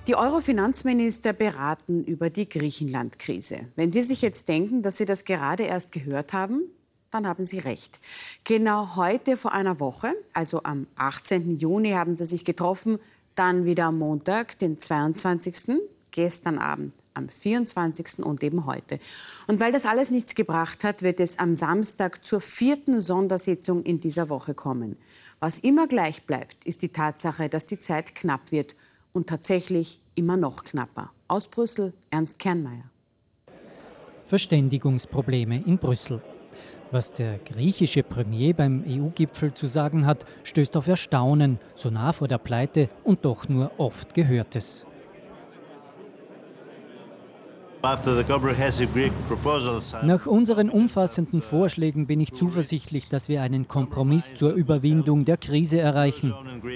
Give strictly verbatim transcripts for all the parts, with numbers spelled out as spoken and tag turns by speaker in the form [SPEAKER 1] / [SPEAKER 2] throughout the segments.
[SPEAKER 1] Die Euro-Finanzminister beraten über die Griechenland-Krise. Wenn Sie sich jetzt denken, dass Sie das gerade erst gehört haben, dann haben Sie recht. Genau heute vor einer Woche, also am achtzehnten Juni, haben sie sich getroffen. Dann wieder am Montag, den zweiundzwanzigsten, gestern Abend am vierundzwanzigsten und eben heute. Und weil das alles nichts gebracht hat, wird es am Samstag zur vierten Sondersitzung in dieser Woche kommen. Was immer gleich bleibt, ist die Tatsache, dass die Zeit knapp wird und tatsächlich immer noch knapper. Aus Brüssel, Ernst Kernmeier.
[SPEAKER 2] Verständigungsprobleme in Brüssel. Was der griechische Premier beim E U-Gipfel zu sagen hat, stößt auf Erstaunen, so nah vor der Pleite und doch nur oft Gehörtes. Nach unseren umfassenden Vorschlägen bin ich zuversichtlich, dass wir einen Kompromiss zur Überwindung der Krise erreichen.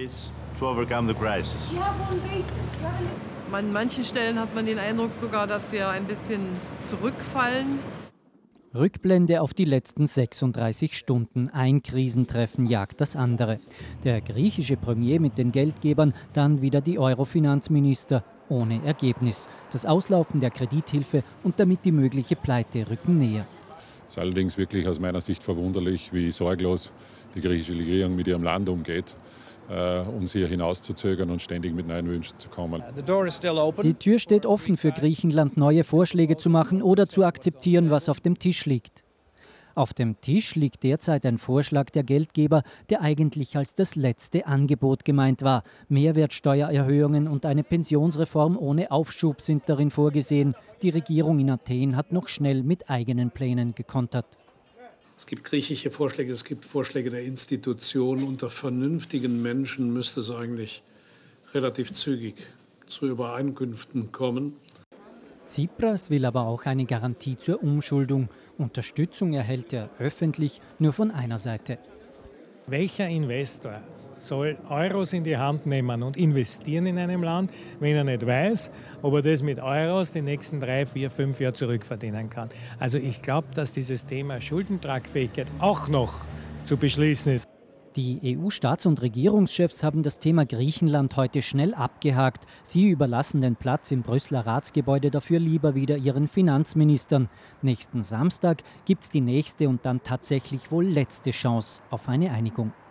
[SPEAKER 3] An manchen Stellen hat man den Eindruck sogar, dass wir ein bisschen zurückfallen.
[SPEAKER 2] Rückblende auf die letzten sechsunddreißig Stunden. Ein Krisentreffen jagt das andere. Der griechische Premier mit den Geldgebern, dann wieder die Euro-Finanzminister. Ohne Ergebnis. Das Auslaufen der Kredithilfe und damit die mögliche Pleite rücken näher.
[SPEAKER 4] Es ist allerdings wirklich aus meiner Sicht verwunderlich, wie sorglos die griechische Regierung mit ihrem Land umgeht, äh, uns hier hinauszuzögern und ständig mit neuen Wünschen zu kommen.
[SPEAKER 2] Die Tür steht offen für Griechenland, neue Vorschläge zu machen oder zu akzeptieren, was auf dem Tisch liegt. Auf dem Tisch liegt derzeit ein Vorschlag der Geldgeber, der eigentlich als das letzte Angebot gemeint war. Mehrwertsteuererhöhungen und eine Pensionsreform ohne Aufschub sind darin vorgesehen. Die Regierung in Athen hat noch schnell mit eigenen Plänen gekontert.
[SPEAKER 5] Es gibt griechische Vorschläge, es gibt Vorschläge der Institutionen. Unter vernünftigen Menschen müsste es eigentlich relativ zügig zu Übereinkünften kommen.
[SPEAKER 2] Tsipras will aber auch eine Garantie zur Umschuldung. Unterstützung erhält er öffentlich nur von einer Seite.
[SPEAKER 6] Welcher Investor soll Euros in die Hand nehmen und investieren in einem Land, wenn er nicht weiß, ob er das mit Euros die nächsten drei, vier, fünf Jahre zurückverdienen kann? Also ich glaube, dass dieses Thema Schuldentragfähigkeit auch noch zu beschließen ist.
[SPEAKER 2] Die E U-Staats- und Regierungschefs haben das Thema Griechenland heute schnell abgehakt. Sie überlassen den Platz im Brüsseler Ratsgebäude dafür lieber wieder ihren Finanzministern. Nächsten Samstag gibt es die nächste und dann tatsächlich wohl letzte Chance auf eine Einigung.